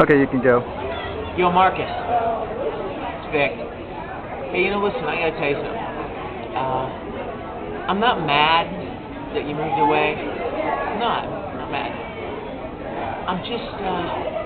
Okay, you can go. Yo, Marcus. It's Vic. Hey, listen, I gotta tell you something. I'm not mad that you moved away. I'm not mad. I'm just,